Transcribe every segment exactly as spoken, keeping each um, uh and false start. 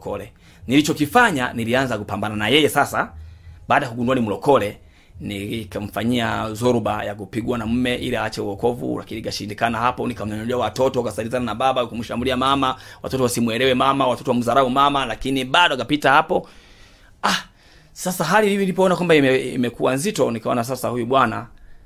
mlokole. Nilichokifanya nilianza kupambana na yeye sasa. Baada ya kugundua ni mlokole, nikamfanyia zoruba ya kupigwa na mume ili aache wokovu, lakini gashindikana hapo. Nikamnyanyulia watoto, kasalizana na baba, kumshambulia mama, watoto wasimuelewe mama, watoto wamdharau mama, lakini bado akapita hapo. Ah, sasa hali hivi nilipoona kwamba imekuwa ime nzito, nikaona sasa huyu bwana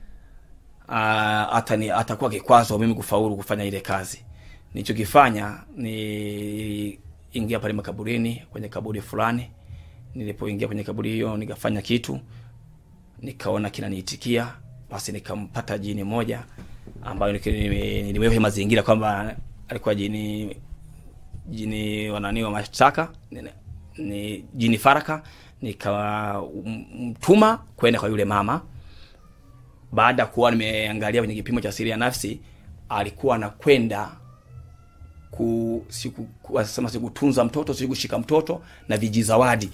uh, atani atakuwa kikwazo mimi kufaulu kufanya ile kazi. Nilichokifanya ni ingia pale makaburini, kwenye kaburi fulani. Nilipoingia kwenye kaburi hiyo nikafanya kitu, nikaona kinaniitikia, basi nikampata jini moja ambayo nilimweka mazingira kwamba alikuwa jini jini wanani wa mashtaka, ni, ni jini faraka. Nikamtuma kwenda kwa yule mama. Baada kuwa nimeangalia kwenye kipimo cha siri ya nafsi, alikuwa anakwenda ku siku kusema siku tunza mtoto, siku kushika mtoto na vijizawadi.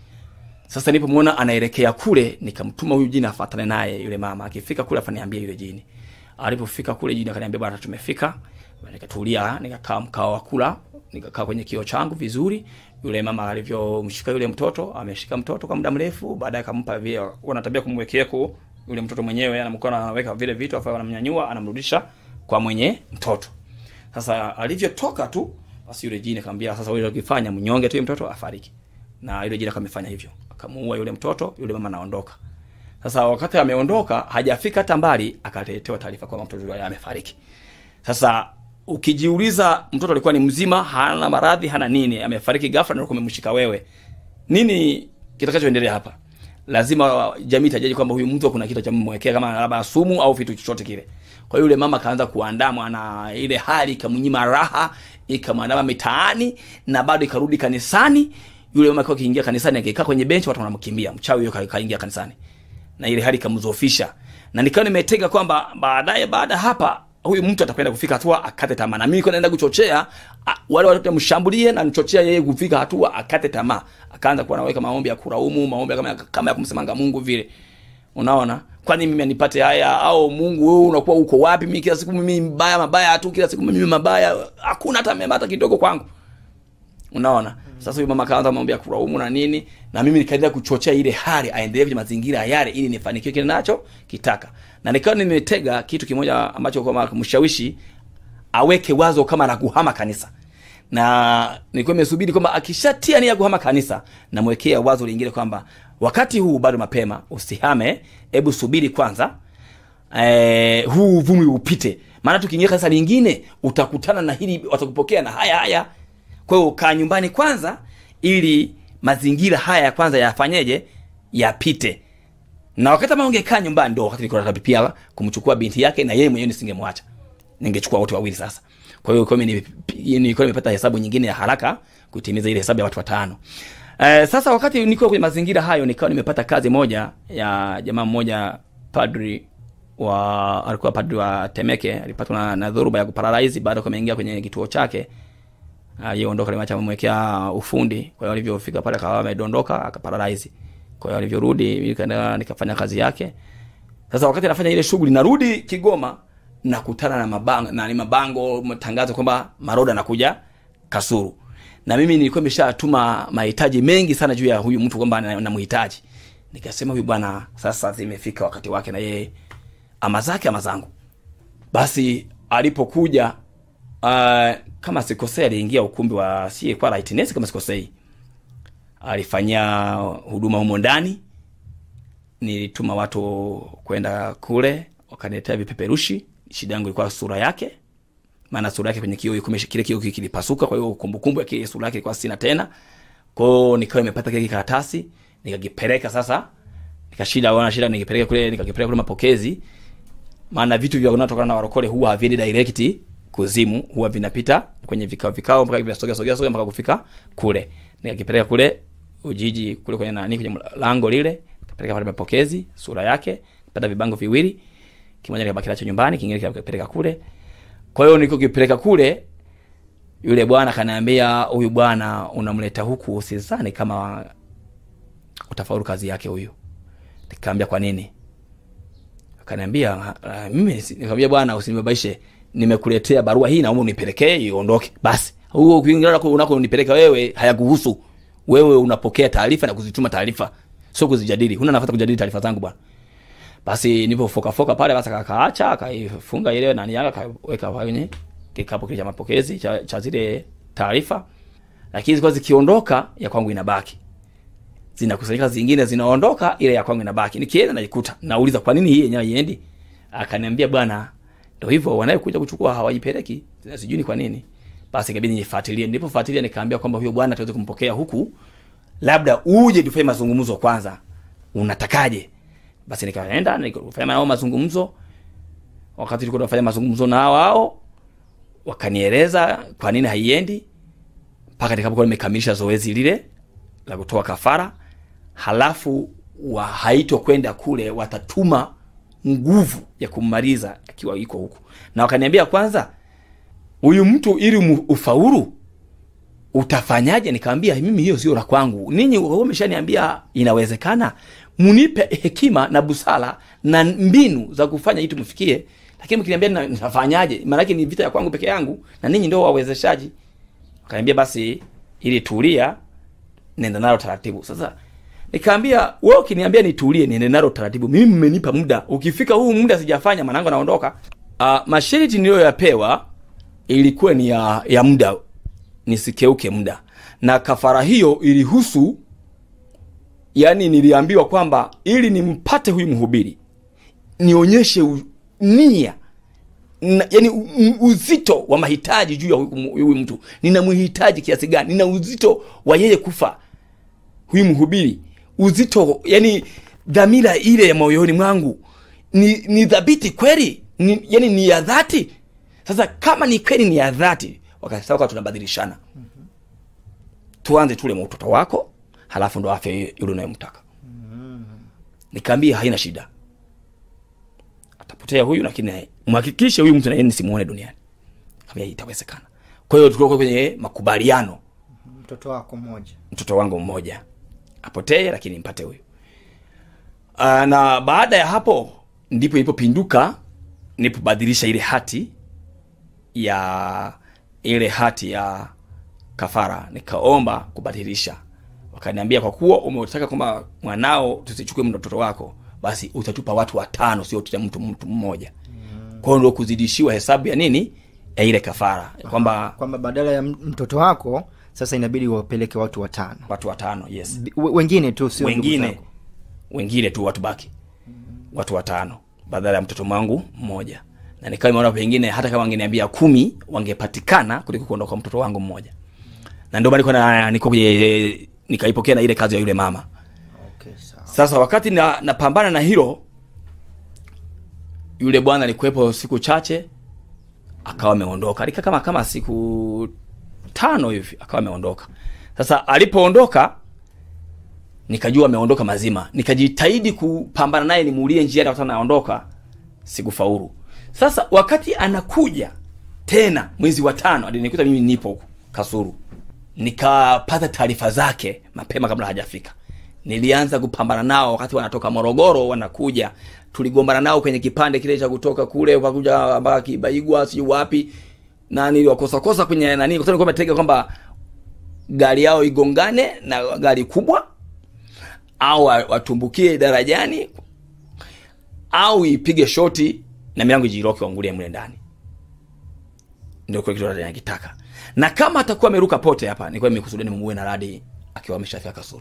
Sasa nilipomuona anaelekea kule, nikamtuma huyu jini afuatane naye yule mama. Akifika kule afaniambia yule jini. Alipofika kule jini akaniambia bwana tumefika. Nikatulia, nikakaa mkao wa kula, nikakaa kwenye kio changu vizuri. Yule mama alivyomshika yule mtoto, ameshika mtoto kwa muda mrefu, baadaye akampa vile wanatabia kumwekeko yule mtoto mwenyewe, anamkona anaweka vile vitu afa anamnyanyua, anamrudisha kwa mwenye mtoto. Sasa alivyotoka tu, basi yule jini akamwambia sasa wewe ukifanya mnyonge tu mtoto afariki. Na yule jini akamfanya hivyo. Akamuua yule mtoto, yule mama anaondoka. Sasa wakati ameondoka, hajafika hata mbali, akaletewa taarifa kwamba mtoto yule amefariki. Sasa ukijiuliza mtoto alikuwa ni mzima, hana maradhi, hana nini, amefariki ghafla na umemshika wewe. Nini kitakachoendelea hapa? Lazima jamii itajaji kwamba huyu mtu kuna kitu cha mmwekea kama labda sumu au vitu chochote kile. Kwa yule mama kaanza kuandamwa na ile hali, ikamnyima raha, ikamwandama mitaani na bado ikarudi kanisani. Yule mama alikuwa akiingia kanisani akikaa kwenye benchi watu wanamkimbia. Mchawi yule kaingia kanisani. Na ile hali ikamzofisha. Na nikawa nimetega kwamba baadaye baada hapa huyu mtu atakwenda kufika hatua akate tamaa. Na mimi niko naenda kuchochea wale watu mshambulie na nichochea yeye kufika hatua akate tamaa. Akaanza kuwa anaweka maombi ya kulaumu, maombi kama kama ya kumsemanga Mungu vile. Unaona? Kwani mimi nipate haya au Mungu wewe unakuwa uko wapi? Mimi kila siku mimi mbaya mabaya tu, kila siku mimi mabaya. Hakuna hata mema hata kidogo kwangu. Unaona? Sasa huyu mama kaanza maombi ya kulaumu na nini, na mimi nikaendelea kuchochea ile hali aendelee kwenye mazingira yale ili nifanikiwe kile nacho kitaka. Na nikawa nimetega kitu kimoja ambacho kwa kumshawishi aweke wazo kama la kuhama kanisa. Na nilikuwa nimesubiri kwamba akishatia nia kuhama kanisa, namwekea wazo lingine kwamba wakati huu bado mapema, usihame, hebu subiri kwanza. Eh, huu vumi upite. Maana tukiingia kanisa lingine utakutana na hili, watakupokea na haya haya. Kwa hiyo kaa nyumbani kwanza ili mazingira haya ya kwanza yafanyeje, yapite. Na wakati kama ungekaa nyumbani ndio wakati nilikuwa nataka pia kumchukua binti yake na yeye mwenyewe nisingemwacha. Ningechukua wote wawili sasa. Kwa hiyo kwa mimi nilikuwa nimepata hesabu nyingine ya haraka kutimiza ile hesabu ya watu watano. Eh, sasa wakati niko kwenye mazingira hayo nikawa nimepata kazi moja ya jamaa mmoja, padri wa alikuwa padri wa Temeke, alipatwa na, na dhoruba ya kuparalyze baada ya kumeingia kwenye kituo chake. Aliondoka limacha amemwekea ufundi. Kwa hiyo alivyofika pale akawa amedondoka akaparalyze. Kwa hiyo alivyorudi nikaenda nikafanya kazi yake. Sasa wakati anafanya ile shughuli narudi Kigoma nakutana na mabango na ni mabango matangazo kwamba Maroda anakuja Kasulu. Na mimi nilikuwa nimeshatuma mahitaji mengi sana juu ya huyu mtu kwamba namhitaji. Nikasema huyu bwana sasa zimefika wakati wake na yeye ama zake ama zangu. Basi alipokuja uh, kama sikosei aliingia ukumbi wa C A kwa Lightness kama sikosei. Alifanyia huduma humo ndani. Nilituma watu kwenda kule, wakaniletea vipeperushi. Shida yangu ilikuwa sura yake. Maana sura yake kwenye kioo yuko kile kioo kilipasuka, kwa hiyo kumbukumbu ya kile sura yake ilikuwa sina tena. Kwa hiyo nikawa nimepata kile karatasi, nikakipeleka sasa. Nikashida wana shida nikipeleka kule, nikakipeleka kule mapokezi. Maana vitu vya kunatokana na warokole huwa havidi direct kuzimu, huwa vinapita kwenye vikao vikao mpaka vinasogea sogea sogea mpaka kufika kule. Nikakipeleka kule Ujiji kule kwenye nani kwenye lango lile, nikapeleka pale mapokezi, sura yake, pata vibango viwili. Kimoja nikabaki nacho nyumbani, kingine nikapeleka kule. Kwa hiyo niko kipeleka kule, yule bwana kaniambia huyu bwana unamleta huku usizani kama utafaulu kazi yake huyu. Nikamwambia kwa nini? Akaniambia mimi nikamwambia bwana usinibabaishe, nimekuletea barua hii naomba unipelekee iondoke. Basi Huo kuingia unako nipeleka wewe hayakuhusu. Wewe unapokea taarifa na kuzituma taarifa, sio kuzijadili. Huna nafasi kujadili taarifa zangu bwana. Basi nilipofoka foka pale basi akaacha, akaifunga ile nani yake, akaweka kwenye kikapu kile cha mapokezi cha, cha zile taarifa. Lakini zilikuwa zikiondoka ya kwangu inabaki. Zinakusanyika zingine zinaondoka, ile ya kwangu inabaki. Nikienda naikuta, nauliza kwa nini hii yenyewe haiendi? Akaniambia bwana, ndio hivyo wanayokuja kuchukua hawajipeleki. Sijui ni kwa nini. Basi ikabidi nifuatilie. Nilipofuatilia nikaambia kwamba huyo bwana tuweze kumpokea huku, labda uje tufanye mazungumzo kwanza. Unatakaje? Basi nikaenda nikafanya nao mazungumzo. Wakati tulikuwa tunafanya mazungumzo na wao, wakanieleza kwa nini haiendi. Paka nikapokuwa nimekamilisha zoezi lile la kutoa kafara, halafu wa haito kwenda kule, watatuma nguvu ya kummaliza akiwa yuko huku. Na wakaniambia kwanza, huyu mtu ili ufaulu utafanyaje? Nikamwambia mimi hiyo sio la kwangu. Ninyi wameshaniambia inawezekana. Munipe hekima na busara na mbinu za kufanya ili tumfikie. Lakini mkiniambia nitafanyaje? Maana yake ni vita ya kwangu peke yangu na ninyi ndio wawezeshaji. Akaniambia basi ili tulia, nenda nalo taratibu. Sasa nikamwambia wewe ukiniambia nitulie niende nalo taratibu, mimi mmenipa muda. Ukifika huu muda sijafanya manango naondoka. Uh, masharti niliyoyapewa ilikuwa ni ya, ya muda, nisikeuke muda. Na kafara hiyo ilihusu, yani niliambiwa kwamba ili nimpate huyu mhubiri nionyeshe u, nia na, yani uzito wa mahitaji juu ya huyu mtu. Ninamhitaji kiasi gani? Nina uzito wa yeye kufa huyu mhubiri. Uzito, yani dhamira ile ya moyoni mwangu ni ni dhabiti kweli? Ni, yani ni ya dhati. Sasa kama ni kweli ni ya dhati, wakasema tunabadilishana. Mm-hmm. Tuanze tule mtoto wako, halafu ndo afya yule unayemtaka. Mm-hmm. Nikamwambia haina shida. Atapotea huyu, lakini mhakikishe huyu mtu na yeye nisimuone duniani. Kama itawezekana. Kwa hiyo tulikuwa kwenye makubaliano. Mtoto wako mmoja. Mtoto wangu mmoja apotee, lakini mpate huyu. Uh, na baada ya hapo ndipo ilipopinduka, nilipobadilisha ile hati ya ile hati ya kafara, nikaomba kubadilisha. Wakaniambia kwa kuwa umetaka kwamba mwanao tusichukue mtoto wako, basi utatupa watu watano, sio tu mtu mtu mmoja. Mm. Kwa hiyo ndio kuzidishiwa hesabu ya nini? Ya ile kafara. Kwamba kwamba badala ya mtoto wako sasa inabidi wapeleke watu watano. Watu watano, yes. W- wengine tu sio wengine. Wengine tu watu baki. Mm. Watu watano badala ya mtoto wangu mmoja. Na nikawa nimeona pengine hata kama wangeniambia kumi wangepatikana kuliko kuondoka mtoto wangu mmoja. Mm. Na ndio maana niko niko nikaipokea na ile kazi ya yule mama. Okay, sawa. Sasa wakati na napambana na hilo, yule bwana alikuwepo siku chache akawa ameondoka. Alika kama kama siku tano hivi akawa ameondoka. Sasa alipoondoka nikajua ameondoka mazima. Nikajitahidi kupambana naye nimuulie njiani wakati anaondoka, sikufaulu. Sasa wakati anakuja tena mwezi wa tano, alinikuta mimi nipo huko Kasuru. Nikapata taarifa zake mapema kabla hajafika. Nilianza kupambana nao wakati wanatoka Morogoro wanakuja. Tuligombana nao kwenye kipande kile cha kutoka kule wakuja mpaka Kibaigwa si wapi. Na niliwakosa kosa kwenye nani, kwa sababu nimetega kwamba gari yao igongane na gari kubwa, au watumbukie darajani, au ipige shoti na milango ijiroke waangulie mle ndani. Ndio kwa kitu anachotaka. Na kama atakuwa ameruka pote hapa, nilikuwa nimekusudia nimuue na radi akiwa ameshafika Kasuru.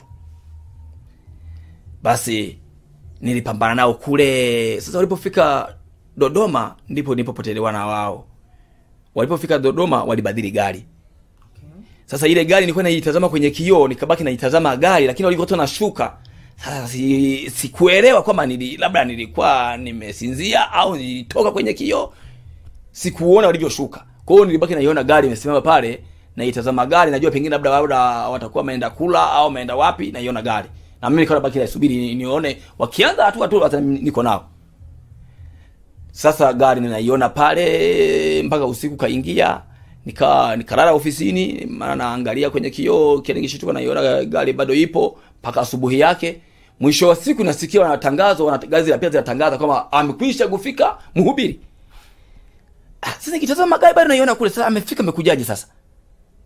Basi nilipambana nao kule. Sasa walipofika Dodoma ndipo nilipopotelewa na wao. Walipofika Dodoma walibadili gari. Okay. Sasa ile gari nilikuwa naitazama kwenye kioo, nikabaki naitazama gari, lakini walikuwa nashuka. Sasa si sikuelewa kwamba nili labda nilikuwa nimesinzia au nilitoka kwenye kioo. Sikuona walivyoshuka. Kwa hiyo nilibaki naiona gari imesimama pale, naitazama gari, najua pengine labda labda watakuwa wameenda kula au wameenda wapi, naiona gari. Na mimi nikawa baki nasubiri nione wakianza watu watu hata niko nao. Sasa gari ninaiona pale mpaka usiku kaingia, nika nikalala ofisini, maana naangalia kwenye kioo kile nikishtuka naiona gari bado ipo mpaka asubuhi yake. Mwisho wa siku nasikia wanatangazo, wanagazi la pia zinatangaza kama amekwisha kufika mhubiri. Ah, sasa nikitazama gari bado naiona kule, sasa amefika amekujaje sasa?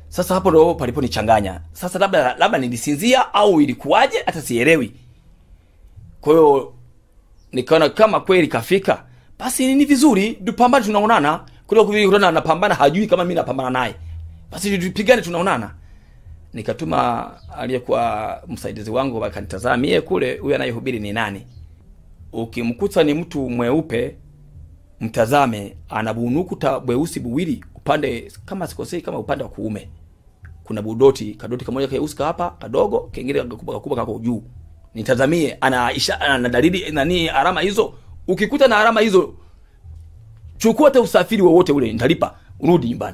Sasa hapo ndo palipo nichanganya. Sasa labda labda nilisinzia au ilikuwaje hata sielewi. Kwa hiyo nikaona kama kweli kafika, basi ni vizuri tupambane, tunaonana. Kuliko kuviona anapambana hajui kama mimi napambana naye. Basi tupigane, tunaonana. Nikatuma aliyekuwa msaidizi wangu akanitazama mie kule, huyu anayehubiri ni nani. Ukimkuta ni mtu mweupe, mtazame ana bunukuta bweusi buwili upande, kama sikosei, kama upande wa kuume. Kuna budoti, kadoti kamoja keusi hapa kadogo, kengine kakubwa kakubwa kako juu. Nitazamie ana isha, ana dalili nani alama hizo. Ukikuta na alama hizo, chukua hata usafiri wowote ule, nitalipa urudi nyumbani.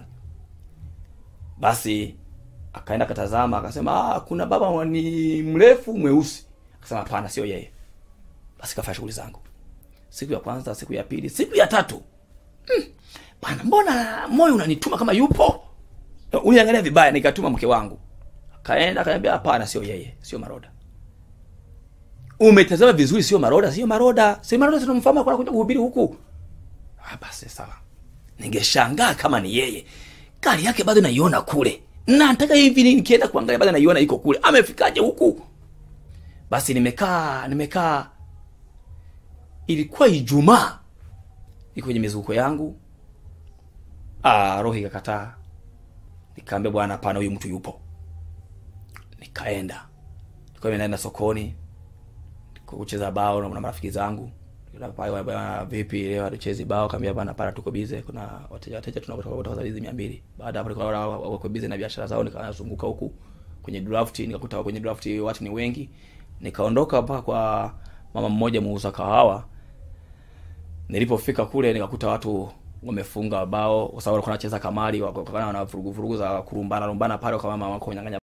Basi akaenda katazama, akasema ah, kuna baba ni mrefu mweusi. Akasema hapana, sio yeye. Basi kafanya shughuli zangu. Siku ya kwanza, siku ya pili, siku ya tatu. Hmm. Bwana, mbona moyo unanituma kama yupo? Uniangalia vibaya. Nikatuma mke wangu. Akaenda akaniambia hapana, sio yeye, sio Maroda. Umetazama vizuri, sio Maroda, sio Maroda. Sio Maroda, tunamfahamu kwa kuja kuhubiri huku. Ah, basi sawa. Ningeshangaa kama ni yeye. Gari yake bado naiona kule. Na nataka hivi nikienda kuangalia bado naiona iko kule. Amefikaje huku? Basi nimekaa, nimekaa. Ilikuwa Ijumaa. Niko kwenye mizuko yangu. Ah, roho ikakataa. Nikaambia bwana hapana, huyu mtu yupo. Nikaenda. Nilikuwa nimeenda sokoni. Niko kucheza bao na marafiki zangu. Ndio pale bwana, vipi leo tucheze bao? Kaambia bwana hapana, tuko busy, kuna wateja wateja tunapata hizi mia mbili. Baada hapo nilikuwa wako busy na biashara zao, nikazunguka huku kwenye draft, nikakuta kwenye draft watu ni wengi. Nikaondoka mpaka kwa mama mmoja muuza kahawa. Nilipofika kule nikakuta watu wamefunga bao kwa sababu walikuwa wanacheza kamari, wakawa na vurugu vurugu za kurumbana rumbana pale, kwa mama wako kunyang'anya